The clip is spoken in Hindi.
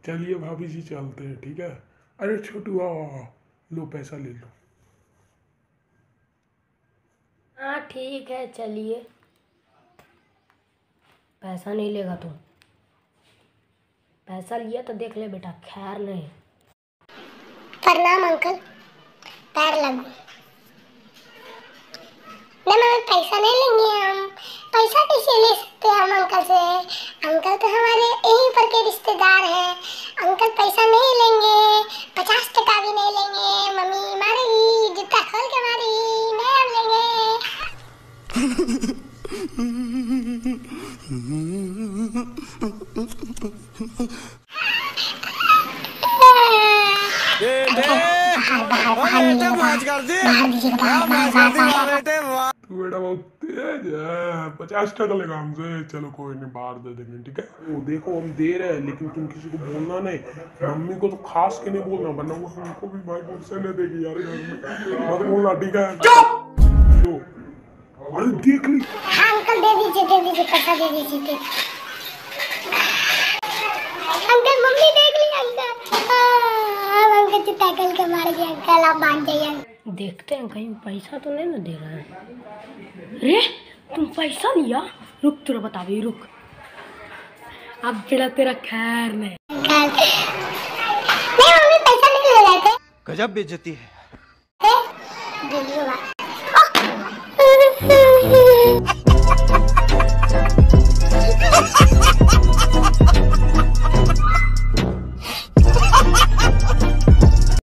चलिए भाभी जी चलते हैं, ठीक है। अरे छोटू आओ आओ, लो पैसा ले लो। हाँ ठीक है चलिए। पैसा नहीं लेगा तुम? पैसा लिया तो देख ले बेटा, खैर नहीं। प्रणाम अंकल, पैर लगो। नहीं मम्मी पैसा नहीं लेंगे हम। पैसा कैसे ले सकते हैं हम अंकल से? अंकल तो हमारे यहीं पर के रिश्तेदार हैं। अंकल पैसा नहीं लेंगे, 50 टका भी नहीं लेंगे। मम्मी मारेगी, जूता खोल के मारेगी, नहीं हम लेंगे। तू बेटा बहुत तेज है, 50 टका लेगा हमसे। चलो कोई नहीं, बाहर दे देंगे, ठीक है। वो देखो हम दे रहे हैं, लेकिन तुम किसी को बोलना नहीं। मम्मी को तो खास के नहीं बोलना, वरना वो हमको भी भाई गुस्से नहीं देगी यार घर में। मत बोलना, ठीक है। लो, अरे देख ली। हाँ अंकल दे दीजिए पैसा दे दीजिए। अंकल मम्मी देख ली अंकल। अंकल जूता खोल के मार दिया अंकल, आप मान जाइए। देखते हैं कहीं पैसा तो नहीं ना दे रहा है। अरे तुम पैसा लिया? रुक तेरा बता भी, रुक। अब तेरा खैर नहीं। नहीं मम्मी पैसा नहीं ले रहे थे। गजब बेइज्जती है। धन्यवाद।